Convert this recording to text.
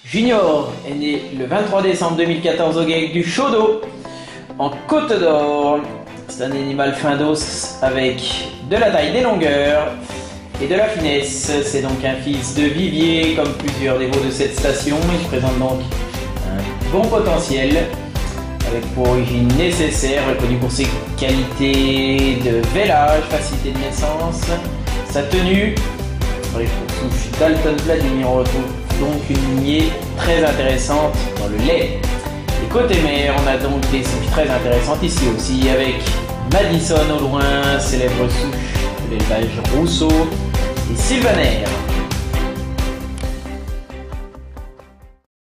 Junior est né le 23 décembre 2014 au GEC du Chaudeau, en Côte d'Or. C'est un animal fin d'os avec de la taille, des longueurs et de la finesse. C'est donc un fils de vivier comme plusieurs des veaux de cette station. Il présente donc un bon potentiel avec pour origine nécessaire, reconnu pour ses qualités de vélage, facilité de naissance, sa tenue. Sous Dalton Vladimir, on retrouve donc une lignée très intéressante dans le lait. Et côté mère, on a donc des souches très intéressantes ici aussi, avec Madison au loin, célèbre souche de l'élevage Rousseau, et Sylvaner.